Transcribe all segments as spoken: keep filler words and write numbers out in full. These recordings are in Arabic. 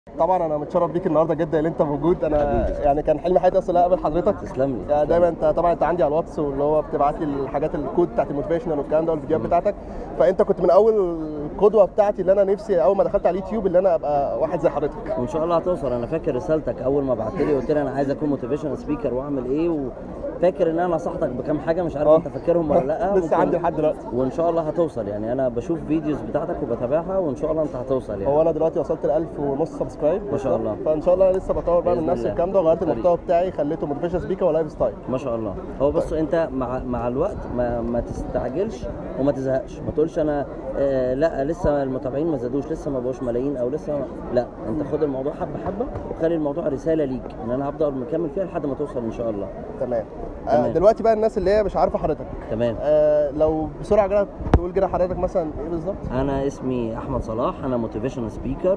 طبعا انا متشرف بيك النهارده جدا اللي انت موجود. انا حبيبي. يعني كان حلم حياتي اصلا اقابل حضرتك. تسلم لي. يعني دايما انت طبعا انت عندي على الواتس، واللي هو بتبعت لي الحاجات الكود بتاعت الموتيفيشنال والكلام ده والفيديوهات بتاعتك. فانت كنت من اول القدوه بتاعتي اللي انا نفسي اول ما دخلت على اليوتيوب اللي انا ابقى واحد زي حضرتك. وان شاء الله هتوصل. انا فاكر رسالتك اول ما بعت لي قلت لي انا عايز اكون موتيفيشنال سبيكر واعمل ايه، وفاكر ان انا نصحتك بكام حاجه، مش عارف أوه. انت فاكرهم ولا لا. لسه عندي لحد دلوقتي. وان شاء الله هتوصل. يعني انا بشوف فيديوز بتاعتك وبتابعها، وان شاء الله انت هتوصل. يعني هو انا دلوقتي وصلت ل ألف ونص سبسكرايب ما شاء الله. فان شاء الله انا لسه بطور بقى من بإذن نفس الله. الكلام ده، وغيرت المحتوى بتاعي خليته موتيفيشنال سبيكر ولايف ستايل. ما شاء الله. هو بص، انت مع مع الوقت ما, ما تستعجلش وما تزهقش. ما تقولش انا آه لا لسه المتابعين ما زادوش، لسه ما بقوش ملايين، او لسه ما... لا، انت خد الموضوع حبه حبه وخلي الموضوع رساله ليك ان انا هفضل مكمل فيها لحد ما توصل ان شاء الله. تمام. تمام. آه دلوقتي بقى الناس اللي هي مش عارفه حضرتك. تمام. آه لو بسرعه كده تقول كده حضرتك مثلا ايه بالظبط؟ انا اسمي احمد صلاح، انا موتيفيشنال سبيكر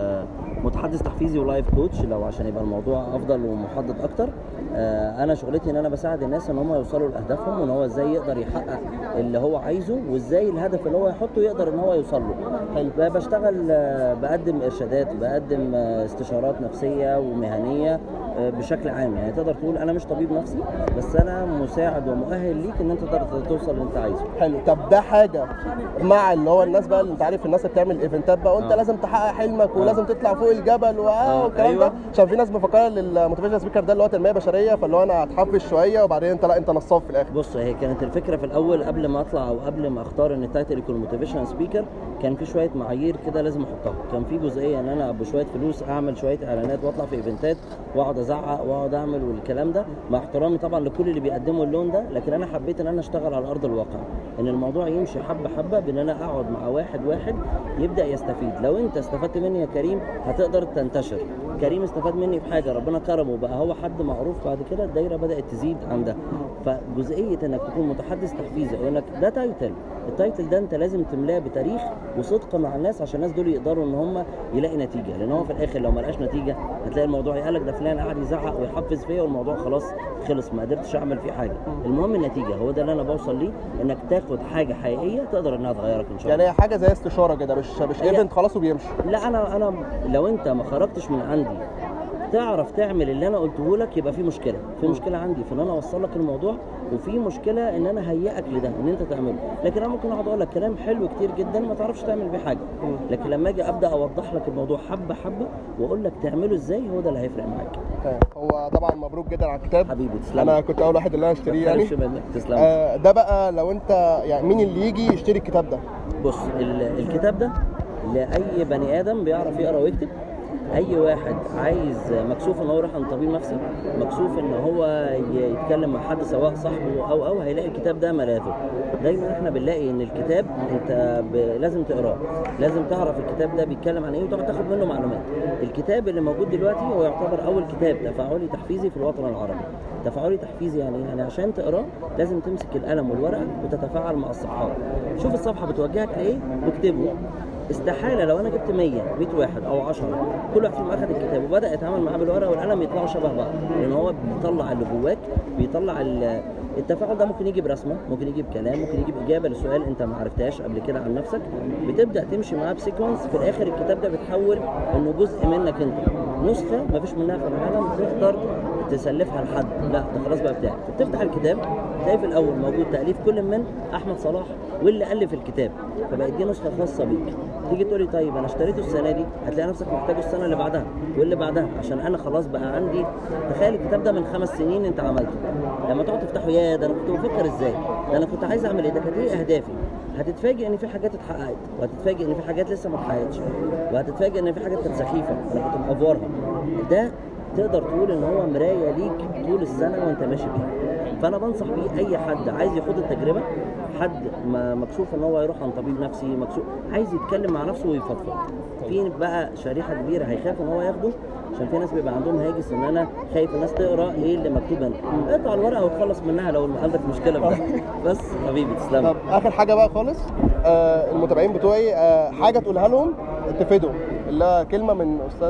ومتحدث تحفيزي ولايف كوتش، لو عشان يبقى الموضوع افضل ومحدد اكتر. آه انا شغلتي ان انا بساعد الناس ان هم يوصلوا لاهدافهم، وان هو ازاي يقدر يحقق اللي هو عايزه، وازاي الهدف اللي هو يحطه يقدر ان هو يوصل له. حلو. بشتغل آه بقدم ارشادات، بقدم آه استشارات نفسيه ومهنيه آه بشكل عام. يعني تقدر تقول انا مش طبيب نفسي، بس انا مساعد ومؤهل ليك ان انت تقدر توصل اللي انت عايزه. حلو. طب ده حاجه مع اللي هو الناس بقى اللي انت عارف الناس اللي بتعمل ايفنتات بقى وانت آه. لازم تحقق حلمك ولازم تطلع فوق الجبل واه والكلام أيوة. ده، عشان في ناس مفكره ان الموتيفيشنال سبيكر ده اللي هو تنميه بشريه، فاللي هو انا هتحفز شويه وبعدين انت لا انت نصاب في الاخر. بص، هي كانت الفكره في الاول قبل ما اطلع او قبل ما اختار ان التايتل يكون موتيفيشنال سبيكر، كان في شويه معايير كده لازم احطها. كان في جزئيه ان انا بشويه فلوس اعمل شويه اعلانات واطلع في ايفنتات واقعد ازعق واقعد اعمل والكلام ده، مع احترامي طبعا لكل اللي بيقدموا اللون ده. لكن انا حبيت ان انا اشتغل على ارض الواقع، ان الموضوع يمشي حبه حبه، بان انا اقعد مع واحد واحد يبدا يستفيد. لو انت استفدت مني يا كريم هتقدر تنتشر. كريم استفاد مني في حاجه، ربنا كرمه بقى هو حد معروف، بعد كده الدايره بدات تزيد عندها. فجزئيه انك تكون متحدث تحفيزي او انك ده تايتل، التايتل ده انت لازم تملاه بتاريخ وصدق مع الناس عشان الناس دول يقدروا ان هم يلاقي نتيجه. لان هو في الاخر لو ما لقاش نتيجه هتلاقي الموضوع يقلق ده فلان قاعد يزعق ويحفز فيا والموضوع خلاص خلص، ما قدرتش اعمل فيه حاجه. المهم النتيجه، هو ده اللي انا بوصل ليه، انك تاخد حاجه حقيقيه تقدر انها تغيرك ان شاء الله. يعني هي حاجه زي استشاره كده، مش مش ايفنت خلاص وبيمشي. لا، انا انا لو انت ما خرجتش من عندي تعرف تعمل اللي انا قلته لك يبقى في مشكله. في مشكله عندي في ان انا اوصل لك الموضوع، وفي مشكله ان انا هيئك لده ان انت تعمله. لكن انا ممكن اقعد اقول لك كلام حلو كتير جدا ما تعرفش تعمل بيه حاجه، لكن لما اجي ابدا اوضح لك الموضوع حبه حبه واقول لك تعمله ازاي، هو ده اللي هيفرق معاك. هو طبعا مبروك جدا على الكتاب حبيبي. تسلم. انا كنت اول واحد اللي انا اشتريه يعني. تسلم. آه ده بقى لو انت يعني مين اللي يجي يشتري الكتاب ده؟ بص، الكتاب ده لاي بني ادم بيعرف يقرا ويكتب، اي واحد عايز مكسوف ان هو يروح عند طبيب نفسي، مكسوف ان هو يتكلم مع حد سواء صاحبه او او هيلاقي الكتاب ده ملاذه. دايما احنا بنلاقي ان الكتاب انت ب... لازم تقراه، لازم تعرف الكتاب ده بيتكلم عن ايه وتقعد تاخد منه معلومات. الكتاب اللي موجود دلوقتي هو يعتبر اول كتاب تفاعلي تحفيزي في الوطن العربي. تفاعلي تحفيزي يعني يعني عشان تقراه لازم تمسك القلم والورقه وتتفاعل مع الصفحات، شوف الصفحه بتوجهك لايه واكتبه. استحاله لو انا جبت مية مية واحد او عشرة كل واحد فيهم اخذ الكتاب وبدا يتعامل معاه بالورقه والقلم يطلعوا شبه بعض، لان هو بيطلع اللي جواك، بيطلع التفاعل ده. ممكن يجي برسمه، ممكن يجي بكلام، ممكن يجي باجابه لسؤال انت ما عرفتهاش قبل كده عن نفسك. بتبدا تمشي معاه بسيكونس، في الاخر الكتاب ده بيتحول انه جزء منك انت، نسخه ما فيش منها في العالم تقدر تسلفها لحد، لا ده خلاص بقى بتاعك. تفتح الكتاب تلاقي في الاول موجود تاليف كل من احمد صلاح واللي الف الكتاب، فبقت دي نسخه خاصه بيك. تيجي تقول لي طيب انا اشتريته السنه دي، هتلاقي نفسك محتاجه السنه اللي بعدها واللي بعدها، عشان انا خلاص بقى عندي. تخيل الكتاب ده من خمس سنين انت عملته، لما تقعد تفتحه يا ده انا كنت بفكر ازاي، ده انا كنت عايز اعمل ايه، ده كانت ايه اهدافي. هتتفاجئ ان في حاجات اتحققت، وهتتفاجئ ان في حاجات لسه ما اتحققتش، وهتتفاجئ ان في حاجات كانت سخيفه انا كنت مأفورها. ده تقدر تقول ان هو مرايه ليك طول السنه وانت ماشي بيها. فانا بنصح بيه اي حد عايز ياخد التجربه، حد مكسوف ان هو يروح عند طبيب نفسي، مكسوف عايز يتكلم مع نفسه ويفضفض. في بقى شريحه كبيره هيخاف ان هو ياخده، عشان في ناس بيبقى عندهم هاجس ان انا خايف الناس تقرا ايه اللي مكتوب هنا. اقطع الورقه وتخلص منها لو عندك مشكله في ده. بس حبيبي تسلم. طب اخر حاجه بقى خالص، آه المتابعين بتوعي آه حاجه تقولها لهم تفيدهم، اللي كلمه من استاذ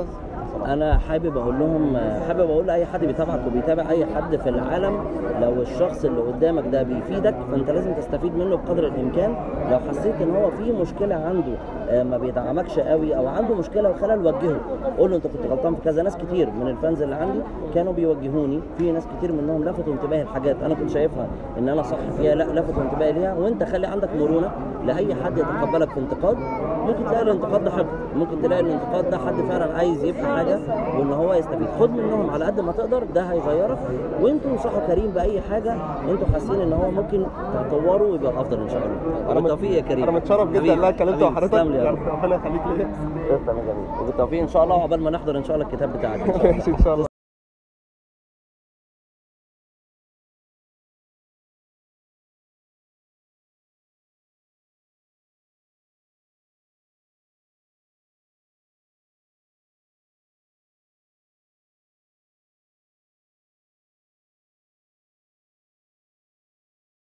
انا حابب اقول لهم، حابب اقول لاي حد بيتابعك وبيتابع اي حد في العالم، لو الشخص اللي قدامك ده بيفيدك فانت لازم تستفيد منه بقدر الامكان. لو حسيت ان هو في مشكله عنده ما بيدعمكش قوي او عنده مشكله وخلل، وجهه، قول له انت كنت غلطان في كذا. ناس كتير من الفانز اللي عندي كانوا بيوجهوني، في ناس كتير منهم لفتوا انتباهي لحاجات انا كنت شايفها ان انا صح فيها، لا لفتوا انتباهي ليها. وانت خلي عندك مرونه لاي حد يتقبلك في انتقاد. ممكن تلاقي الانتقاد ده حلو، ممكن تلاقي الانتقاد ده حد فعلا عايز يبقى حاجه وان هو يستفيد. خد منهم على قد ما تقدر، ده هيغيرك. وانتوا انصحوا كريم باي حاجه انتوا حاسين ان هو ممكن تطوروا ويبقى افضل ان شاء الله. بالتوفيق يا كريم. انا متشرف جدا ان انا اتكلمت مع حضرتك، ربنا يخليك ليا. تسلم يا جميل، وبالتوفيق ان شاء الله، وعقبال ما نحضر ان شاء الله الكتاب بتاعك. ان شاء الله.